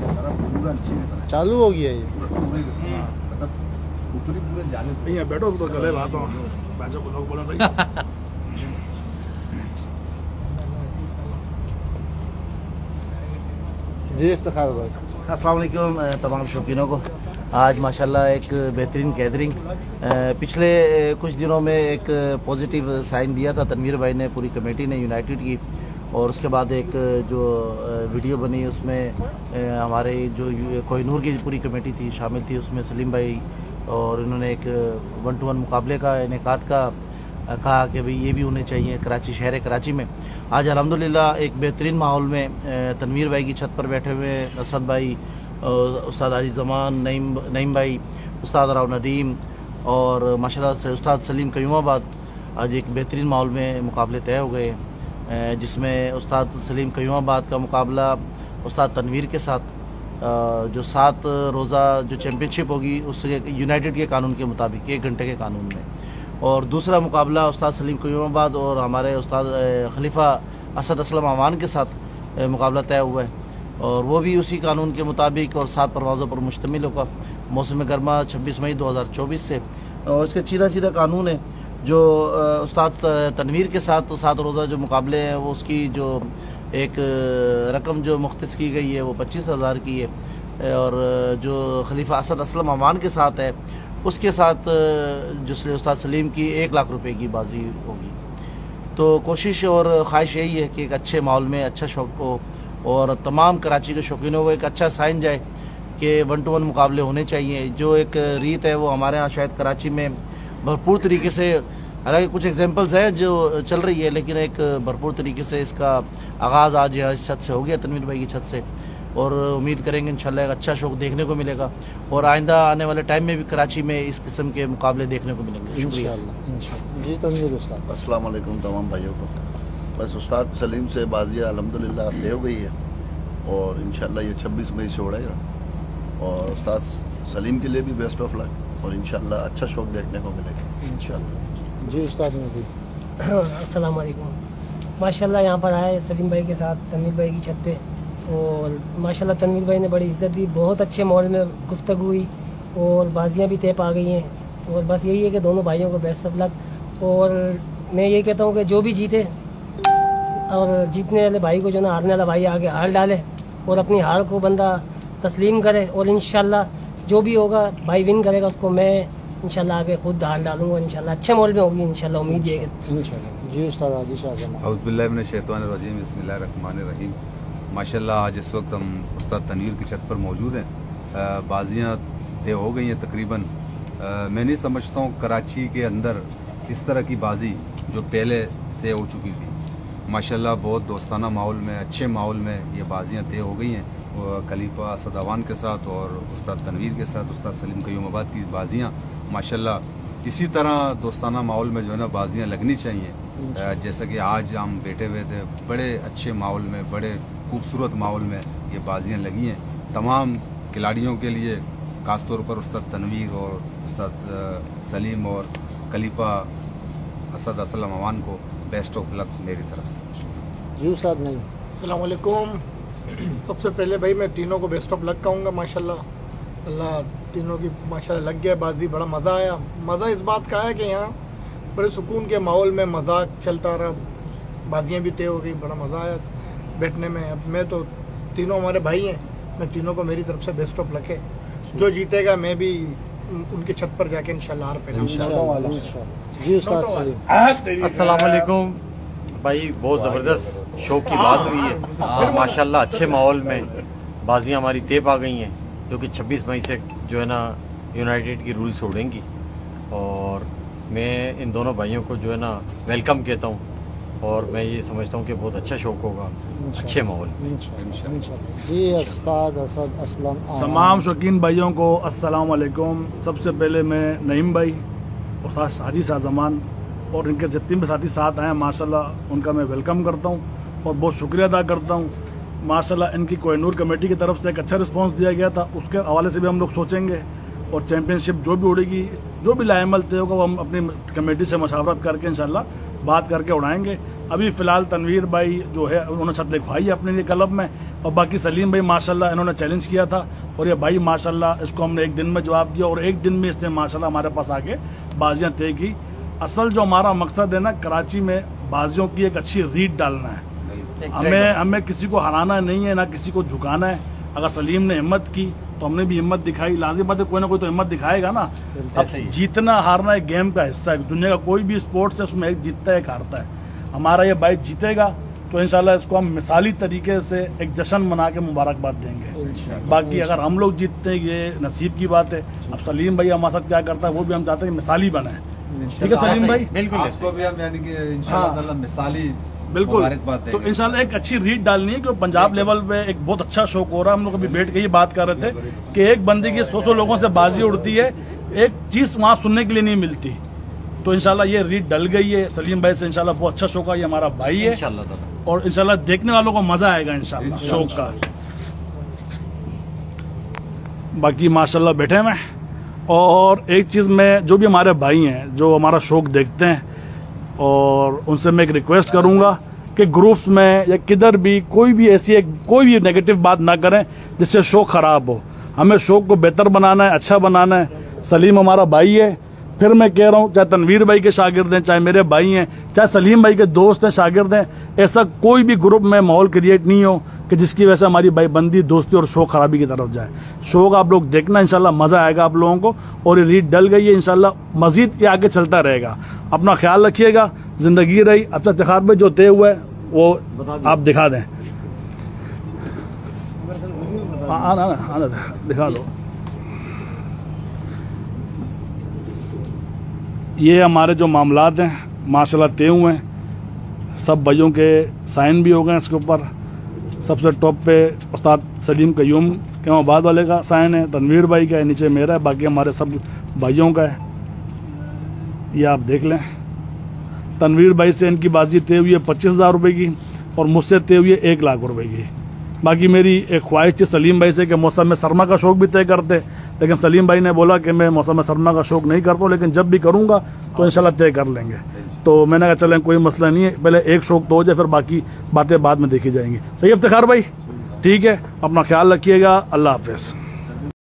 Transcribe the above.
चालू हो गया ये। मतलब बैठो तो गले बात हो बोला भाई। जी इफ्तिखार भाई। अस्सलाम वालेकुम तमाम शौकीनों को। आज माशाल्लाह एक बेहतरीन गैदरिंग। पिछले कुछ दिनों में एक पॉजिटिव साइन दिया था तनवीर भाई ने, पूरी कमेटी ने यूनाइटेड की, और उसके बाद एक जो वीडियो बनी उसमें हमारे जो कोहिनूर की पूरी कमेटी थी शामिल थी, उसमें सलीम भाई और इन्होंने एक 1-to-1 मुकाबले का इनेकाद का कहा कि भाई ये भी होने चाहिए कराची, शहर कराची में। आज अल्हम्दुलिल्लाह एक बेहतरीन माहौल में तनवीर भाई की छत पर बैठे हुए असद भाई, उस्ताद आजी ज़मान, नईम भाई, उस्ताद राव नदीम और माशाल्लाह से उस्ताद सलीम कयूमाबाद। आज एक बेहतरीन माहौल में मुकाबले तय हो गए, जिसमें उस्ताद सलीम कयूमाबाद का मुकाबला उस्ताद तनवीर के साथ, जो 7 रोज़ा जो चैम्पियनशिप होगी उसके यूनाइटेड के कानून के मुताबिक 1 घंटे के कानून में, और दूसरा मुकाबला उस्ताद सलीम कयूमाबाद और हमारे उस्ताद खलीफा असद असलम अमान के साथ मुकाबला तय हुआ है, और वो भी उसी कानून के मुताबिक और 7 परवाज़ों पर मुश्तमिल होगा। मौसम गर्मा 26 मई 2024 से, और इसके सीधा कानून है जो उस्ताद तनवीर के साथ तो 7 रोज़ा जो मुकाबले हैं वो उसकी जो एक रकम जो मुख्तस की गई है वो 25,000 की है, और जो खलीफा असद असलम अमान के साथ है उसके साथ जिसलिए उस्ताद सलीम की 1 लाख रुपए की बाजी होगी। तो कोशिश और ख्वाहिश यही है कि एक अच्छे माहौल में अच्छा शौक हो और तमाम कराची के शौकीनों को एक अच्छा साइन जाए कि 1-to-1 मुकाबले होने चाहिए। जो एक रीत है वो हमारे यहाँ शायद कराची में भरपूर तरीके से, हालांकि कुछ एग्जांपल्स हैं जो चल रही है, लेकिन एक भरपूर तरीके से इसका आगाज़ आज यहाँ इस छत से हो गया, तनवीर भाई की छत से, और उम्मीद करेंगे इंशाल्लाह एक अच्छा शौक देखने को मिलेगा और आइंदा आने वाले टाइम में भी कराची में इस किस्म के मुकाबले देखने को मिलेंगे। शुक्रिया। जी तनवीर उस्ताद। अस्सलाम वालेकुम तमाम भाइयों को। बस उस्ताद सलीम से बाजियाँ अल्हम्दुलिल्लाह तय हो गई है और इंशाल्लाह ये 26 मई से उड़ेगा, और उस्ताद सलीम के लिए भी बेस्ट ऑफ लक और इंशाल्लाह अच्छा शौक देखने को मिलेगा इंशाल्लाह। जी उस्ताद नदीम। अस्सलाम वालेकुम। माशाल्लाह यहाँ पर आए सलीम भाई के साथ तनवीर भाई की छत पे, और माशाल्लाह तनवीर भाई ने बड़ी इज़्ज़त दी, बहुत अच्छे माहौल में गुफ्तगू हुई और बाजियाँ भी तय पा गई हैं, और बस यही है कि दोनों भाइयों को बेस्ट ऑफ लक। और मैं यही कहता हूँ कि जो भी जीते और जीतने वाले भाई को जो ना हारने वाला भाई आगे हार डाले और अपनी हार को बंदा तस्लीम करे, और इंशाल्लाह जो भी होगा भाई विन करेगा, उसको मैं इंशाल्लाह आगे खुद हार डालूंगा, इंशाल्लाह अच्छे माहौल में होगी इंशाल्लाह, उम्मीद है इंशाल्लाह। जी उस्ताद आदि शाहज़मा। औज़ु बिल्लाहि मिनश शैतानिर रजीम, बिस्मिल्लाहिर रहमानिर रहीम। माशाल्लाह आज इस वक्त हम उस्ताद तनवीर की छत पर मौजूद हैं। बाजियाँ तय हो गई हैं तकरीबन। मैं नहीं समझता हूँ कराची के अंदर इस तरह की बाजी जो पहले तय हो चुकी थी। माशाल्लाह बहुत दोस्ताना माहौल में, अच्छे माहौल में ये बाजियाँ तय हो गई हैं। खलीफा असद अवान के साथ और उस्ताद तनवीर के साथ उस्ताद सलीम कयूमाबाद की बाजियाँ माशाल्लाह इसी तरह दोस्ताना माहौल में जो है ना बाजियाँ लगनी चाहिए। जैसा कि आज हम बैठे हुए थे, बड़े अच्छे माहौल में, बड़े खूबसूरत माहौल में ये बाजियाँ लगी हैं। तमाम खिलाड़ियों के लिए ख़ास तौर पर उस्ताद तनवीर और उस्ताद सलीम और खलीफा असद असलम अवान को बेस्ट ऑफ लक मेरी तरफ से। जी उस्ताद नहीं। अस्सलाम वालेकुम। सबसे पहले भाई मैं तीनों को बेस्ट ऑफ लक कहूँगा। माशाल्लाह अल्लाह तीनों की माशाल्लाह लग गया बाजी, बड़ा मज़ा आया। मज़ा इस बात का है कि यहाँ बड़े सुकून के माहौल में मजाक चलता रहा, बाजियाँ भी तय हो गई, बड़ा मज़ा आया बैठने में। अब मैं तो तीनों हमारे भाई हैं, मैं तीनों को मेरी तरफ से बेस्ट ऑफ लक है। जो जीतेगा मैं भी उनकी छत पर जाके इंशाल्लाह हार पहनाऊंगा। जी उस्ताद सलीम। अस्सलाम वालेकुम भाई, बहुत ज़बरदस्त शौक की बात हुई है और माशाल्लाह अच्छे माहौल में बाजियाँ हमारी तय पा गई हैं, जो कि 26 मई से जो है ना यूनाइटेड की रूल्स उड़ेंगी, और मैं इन दोनों भाइयों को जो है ना वेलकम कहता हूँ, और मैं ये समझता हूँ कि बहुत अच्छा शौक होगा अच्छे माहौल में। जी उस्ताद असद असलम। तमाम शौकीन भाइयों को अस्सलाम वालेकुम। सबसे पहले मैं नईम भाई, उस्ताद हाजी शाहज़मान और इनके जितने भी साथी साथ आए माशाल्लाह उनका मैं वेलकम करता हूँ और बहुत शुक्रिया अदा करता हूँ। माशाल्लाह इनकी कोहिनूर कमेटी की तरफ से एक अच्छा रिस्पांस दिया गया था, उसके हवाले से भी हम लोग सोचेंगे, और चैम्पियनशिप जो भी उड़ेगी, जो भी लाएमल तय होगा वो हम अपनी कमेटी से मशावरत करके इंशाल्लाह बात करके उड़ाएंगे। अभी फ़िलहाल तनवीर भाई जो है उन्होंने छत लिखवाई है अपने लिए क्लब में, और बाकी सलीम भाई माशाल्लाह इन्होंने चैलेंज किया था और ये भाई माशाल्लाह इसको हमने एक दिन में जवाब दिया और एक दिन में इसने माशाल्लाह हमारे पास आके बाजियां तय की। असल जो हमारा मकसद है ना, कराची में बाजियों की एक अच्छी रीड डालना है। हमें किसी को हराना नहीं है, ना किसी को झुकाना है। अगर सलीम ने हिम्मत की तो हमने भी हिम्मत दिखाई। लाजिम बात है, कोई ना कोई तो हिम्मत दिखाएगा ना। अब जीतना हारना एक गेम का हिस्सा है। दुनिया का कोई भी स्पोर्ट्स है, उसमें एक जीतता है एक हारता है। हमारा ये भाई जीतेगा तो इंशाल्लाह इसको हम मिसाली तरीके से एक जश्न मना के मुबारकबाद देंगे। बाकी अगर हम लोग जीतते हैं ये नसीब की बात है। अब सलीम भाई हमारे साथ क्या करता है वो भी हम चाहते हैं कि मिसाली बने। ठीक है सलीम भाई, बिल्कुल आपको भी हम यानी कि इंशाल्लाह मिसाली बिल्कुल। तो इंशाल्लाह एक अच्छी रीड डालनी है कि पंजाब लेवल पे एक बहुत अच्छा शौक हो रहा है। हम लोग अभी बैठ के ये बात कर रहे थे कि एक बंदे की 100 लोगों से बाजी उड़ती है, एक चीज वहां सुनने के लिए नहीं मिलती। तो इंशाल्लाह ये रीड डल गई है सलीम भाई से। इंशाल्लाह बहुत अच्छा शौक है, ये हमारा भाई है और इंशाल्लाह देखने वालों को मजा आएगा इंशाल्लाह शौक का। बाकी माशाल्लाह बैठे हुए। और एक चीज में जो भी हमारे भाई हैं जो हमारा शौक देखते हैं और उनसे मैं एक रिक्वेस्ट करूंगा कि ग्रुप्स में या किधर भी कोई भी नेगेटिव बात ना करें जिससे शौक खराब हो। हमें शौक को बेहतर बनाना है, अच्छा बनाना है। सलीम हमारा भाई है। फिर मैं कह रहा हूं, चाहे तनवीर भाई के शागिर्द हैं, चाहे मेरे भाई हैं, चाहे सलीम भाई के दोस्त हैं, शागिर्द हैं, ऐसा कोई भी ग्रुप में माहौल क्रिएट नहीं हो कि जिसकी वजह से हमारी भाईबंदी, दोस्ती और शौक खराबी की तरफ जाए। शौक आप लोग देखना, इंशाल्लाह मजा आएगा आप लोगों को। और ये रीड डल गई है, इंशाल्लाह मजीद ये आगे चलता रहेगा। अपना ख्याल रखिएगा, जिंदगी रही। अब तक इफ्तिखार में जो तय हुआ है वो आप दिखा दें। दिखा दो। ये हमारे जो मामलात हैं माशाल्लाह तय हुए हैं। सब भाइयों के साइन भी हो गए इसके ऊपर। सबसे टॉप पे उस्ताद सलीम कयूम के बाद वाले का साइन है, तनवीर भाई का है, नीचे मेरा है, बाकी हमारे सब भाइयों का है। ये आप देख लें। तनवीर भाई से इनकी बाजी तय हुई है 25,000 रुपये की और मुझसे तय हुई है 1 लाख रुपए की। बाकी मेरी एक ख्वाहिश थी सलीम भाई से कि मौसम सरमा का शौक भी तय करते, लेकिन सलीम भाई ने बोला कि मैं मौसम सरमा का शौक नहीं करता हूँ, लेकिन जब भी करूँगा तो इंशाल्लाह तय कर लेंगे। तो मैंने कहा चलें कोई मसला नहीं है, पहले एक शौक तो हो जाए, फिर बाकी बातें बाद में देखी जाएंगी। सही इफ्तिखार भाई, ठीक है, अपना ख्याल रखिएगा। अल्लाह हाफिज़।